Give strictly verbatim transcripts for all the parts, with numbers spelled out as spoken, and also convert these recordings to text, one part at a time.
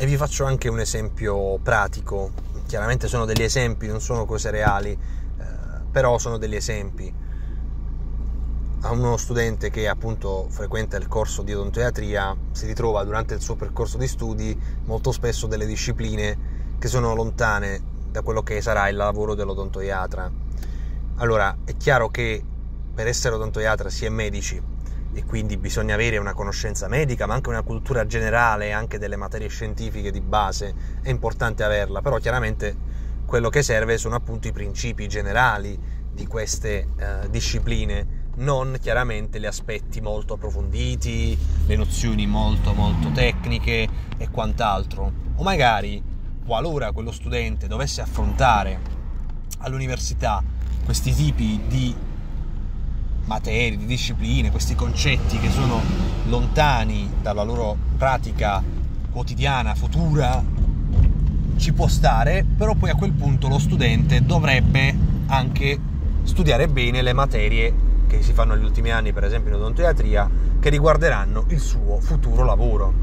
E vi faccio anche un esempio pratico. Chiaramente sono degli esempi, non sono cose reali, eh, però sono degli esempi. A uno studente che appunto frequenta il corso di odontoiatria si ritrova durante il suo percorso di studi molto spesso delle discipline che sono lontane da quello che sarà il lavoro dell'odontoiatra. Allora, è chiaro che per essere odontoiatra si è medici e quindi bisogna avere una conoscenza medica, ma anche una cultura generale, anche delle materie scientifiche di base, è importante averla, però chiaramente quello che serve sono appunto i principi generali di queste eh, discipline, non chiaramente gli aspetti molto approfonditi, le nozioni molto molto tecniche e quant'altro. O magari, qualora quello studente dovesse affrontare all'università questi tipi di materie, di discipline, questi concetti che sono lontani dalla loro pratica quotidiana, futura, ci può stare, però poi a quel punto lo studente dovrebbe anche studiare bene le materie che si fanno negli ultimi anni, per esempio in odontoiatria, che riguarderanno il suo futuro lavoro.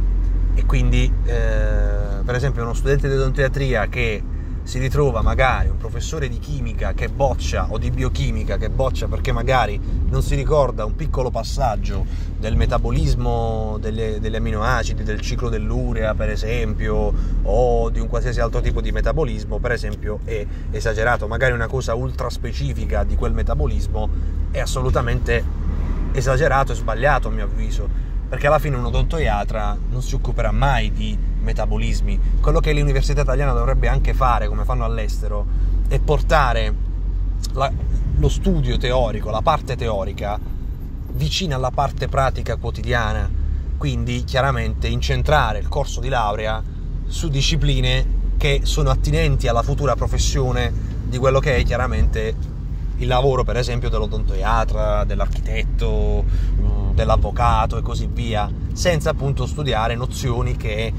E quindi, eh, per esempio, uno studente di odontoiatria che si ritrova magari un professore di chimica che boccia, o di biochimica che boccia perché magari non si ricorda un piccolo passaggio del metabolismo delle, degli aminoacidi, del ciclo dell'urea per esempio, o di un qualsiasi altro tipo di metabolismo, per esempio è esagerato, magari una cosa ultra specifica di quel metabolismo è assolutamente esagerato e sbagliato a mio avviso, perché alla fine un odontoiatra non si occuperà mai di metabolismi. Quello che l'università italiana dovrebbe anche fare, come fanno all'estero, è portare la, lo studio teorico, la parte teorica, vicina alla parte pratica quotidiana, quindi chiaramente incentrare il corso di laurea su discipline che sono attinenti alla futura professione di quello che è chiaramente il lavoro, per esempio, dell'odontoiatra, dell'architetto, dell'avvocato e così via, senza appunto studiare nozioni che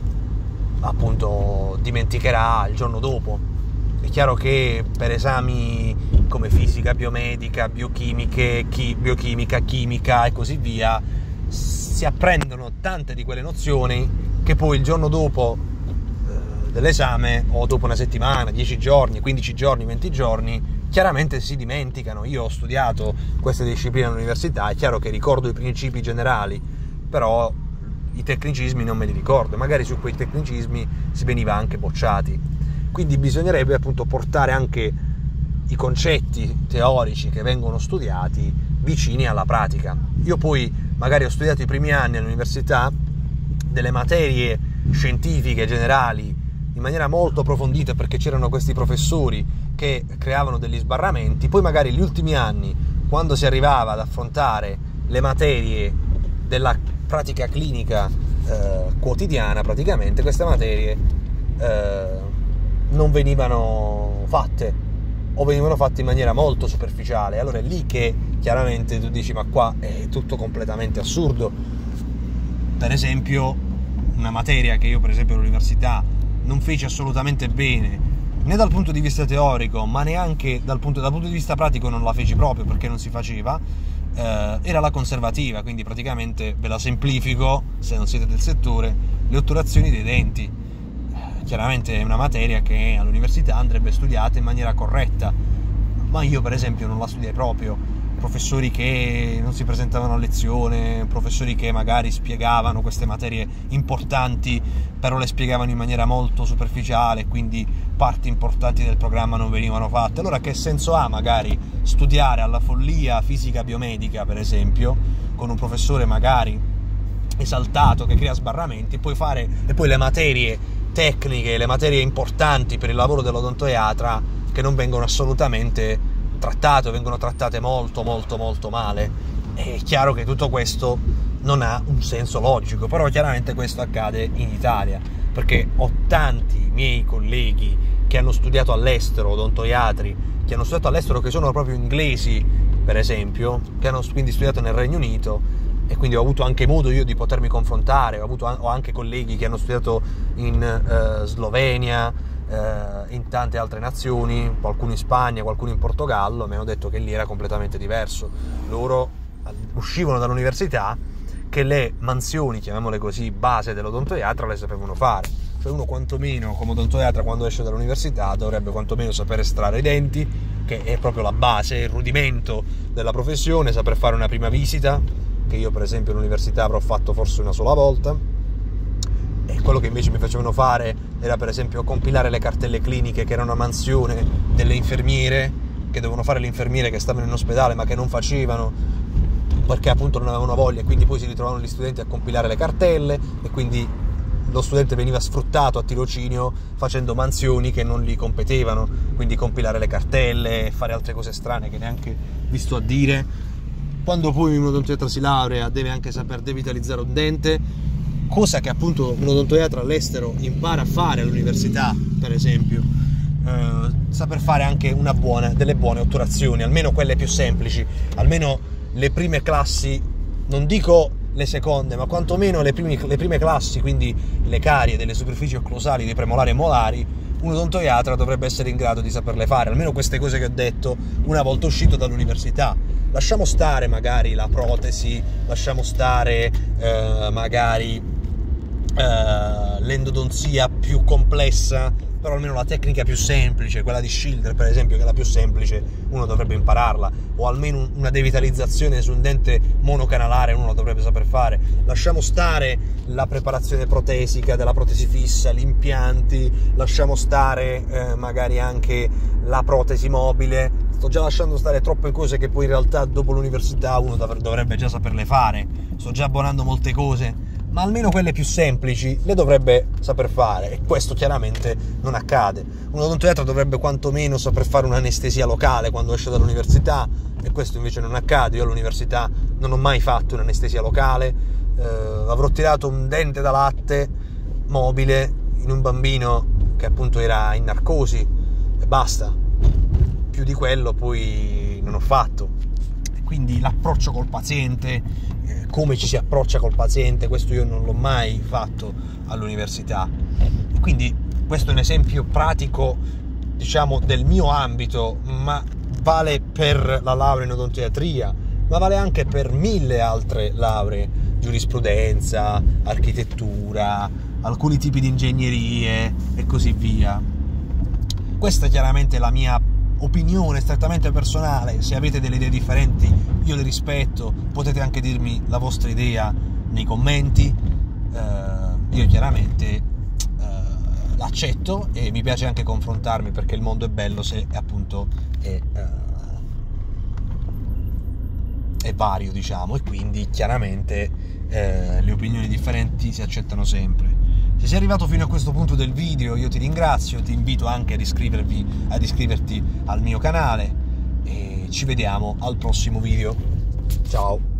appunto dimenticherà il giorno dopo. È chiaro che per esami come fisica, biomedica, biochimiche, chi, biochimica, chimica e così via si apprendono tante di quelle nozioni che poi il giorno dopo eh, dell'esame, o dopo una settimana, dieci giorni, quindici giorni, venti giorni, chiaramente si dimenticano. Io ho studiato queste discipline all'università, è chiaro che ricordo i principi generali, però i tecnicismi non me li ricordo, magari su quei tecnicismi si veniva anche bocciati. Quindi bisognerebbe appunto portare anche i concetti teorici che vengono studiati vicini alla pratica. Io poi magari ho studiato i primi anni all'università delle materie scientifiche generali in maniera molto approfondita, perché c'erano questi professori che creavano degli sbarramenti. Poi magari gli ultimi anni, quando si arrivava ad affrontare le materie della pratica clinica eh, quotidiana, praticamente queste materie eh, non venivano fatte, o venivano fatte in maniera molto superficiale. Allora è lì che chiaramente tu dici: ma qua è tutto completamente assurdo. Per esempio, una materia che io per esempio all'università non feci assolutamente bene, né dal punto di vista teorico, ma neanche dal punto, dal punto di vista pratico non la feci proprio perché non si faceva, eh, era la conservativa. Quindi praticamente, ve la semplifico se non siete del settore, le otturazioni dei denti. Eh, chiaramente è una materia che all'università andrebbe studiata in maniera corretta, ma io per esempio non la studiai proprio. Professori che non si presentavano a lezione, professori che magari spiegavano queste materie importanti però le spiegavano in maniera molto superficiale, quindi parti importanti del programma non venivano fatte. Allora che senso ha magari studiare alla follia fisica biomedica, per esempio, con un professore magari esaltato che crea sbarramenti, e poi fare e poi le materie tecniche, le materie importanti per il lavoro dell'odontoiatra che non vengono assolutamente trattate, vengono trattate molto molto molto male. È chiaro che tutto questo non ha un senso logico, però chiaramente questo accade in Italia, perché ho tanti miei colleghi che hanno studiato all'estero, odontoiatri che hanno studiato all'estero, che sono proprio inglesi per esempio, che hanno quindi studiato nel Regno Unito, e quindi ho avuto anche modo io di potermi confrontare. Ho, avuto, ho anche colleghi che hanno studiato in eh, Slovenia, eh, in tante altre nazioni, qualcuno in Spagna, qualcuno in Portogallo. Mi hanno detto che lì era completamente diverso. Loro uscivano dall'università che le mansioni, chiamiamole così, base dell'odontoiatra le sapevano fare. Cioè uno quantomeno come odontoiatra quando esce dall'università dovrebbe quantomeno saper estrarre i denti, che è proprio la base, il rudimento della professione, saper fare una prima visita, che io per esempio all'università avrò fatto forse una sola volta, e quello che invece mi facevano fare era per esempio compilare le cartelle cliniche, che era una mansione delle infermiere, che dovevano fare le infermiere che stavano in ospedale ma che non facevano perché appunto non avevano voglia, e quindi poi si ritrovavano gli studenti a compilare le cartelle, e quindi lo studente veniva sfruttato a tirocinio facendo mansioni che non gli competevano, quindi compilare le cartelle, fare altre cose strane che neanche visto a dire. Quando poi un odontoiatra si laurea deve anche saper devitalizzare un dente, cosa che appunto un odontoiatra all'estero impara a fare all'università, per esempio. Eh, saper fare anche una buona, delle buone otturazioni, almeno quelle più semplici, almeno le prime classi, non dico le seconde, ma quantomeno le, primi, le prime classi, quindi le carie delle superfici occlusali, dei premolari e molari, un odontoiatra dovrebbe essere in grado di saperle fare, almeno queste cose che ho detto una volta uscito dall'università. Lasciamo stare magari la protesi, lasciamo stare eh, magari eh, l'endodonzia più complessa, però almeno la tecnica più semplice, quella di Schilder per esempio, che è la più semplice, uno dovrebbe impararla, o almeno una devitalizzazione su un dente monocanalare uno la dovrebbe saper fare. Lasciamo stare la preparazione protesica della protesi fissa, gli impianti, lasciamo stare eh, magari anche la protesi mobile. Sto già lasciando stare troppe cose che poi in realtà dopo l'università uno dovrebbe già saperle fare. Sto già abbonando molte cose, ma almeno quelle più semplici le dovrebbe saper fare, e questo chiaramente non accade. Un odontoiatra dovrebbe quantomeno saper fare un'anestesia locale quando esce dall'università, e questo invece non accade. Io all'università non ho mai fatto un'anestesia locale, eh, avrò tirato un dente da latte mobile in un bambino che appunto era in narcosi e basta, più di quello poi non ho fatto. Quindi l'approccio col paziente, eh, come ci si approccia col paziente, questo io non l'ho mai fatto all'università. Quindi questo è un esempio pratico, diciamo, del mio ambito, ma vale per la laurea in odontoiatria, ma vale anche per mille altre lauree, giurisprudenza, architettura, alcuni tipi di ingegnerie e così via. Questa è chiaramente la mia opinione strettamente personale. Se avete delle idee differenti io le rispetto, potete anche dirmi la vostra idea nei commenti, eh, io chiaramente eh, l'accetto, e mi piace anche confrontarmi, perché il mondo è bello se appunto è, eh, è vario, diciamo, e quindi chiaramente eh, le opinioni differenti si accettano sempre. Se sei arrivato fino a questo punto del video io ti ringrazio, ti invito anche ad iscrivervi, ad iscriverti al mio canale, e ci vediamo al prossimo video. Ciao!